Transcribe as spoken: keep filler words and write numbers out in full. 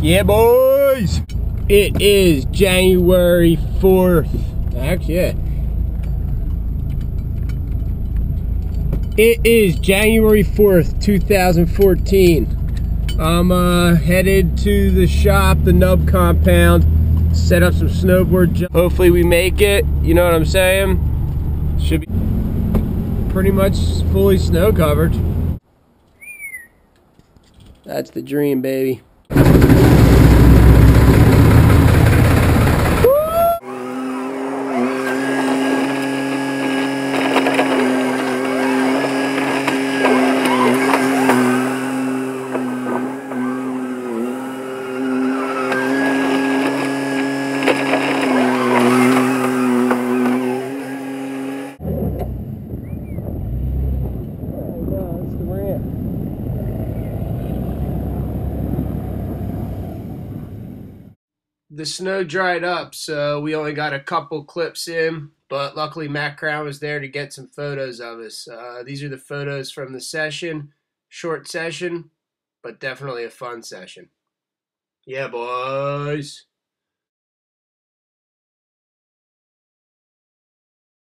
Yeah, boys! It is January fourth. Actually, yeah. It is January fourth, two thousand fourteen. I'm uh, headed to the shop, the Nub compound, set up some snowboard jump. Hopefully we make it, you know what I'm saying? Should be pretty much fully snow covered. That's the dream, baby. The snow dried up, so we only got a couple clips in, but luckily Matt Crown was there to get some photos of us. Uh, these are the photos from the session. Short session, but definitely a fun session. Yeah, boys.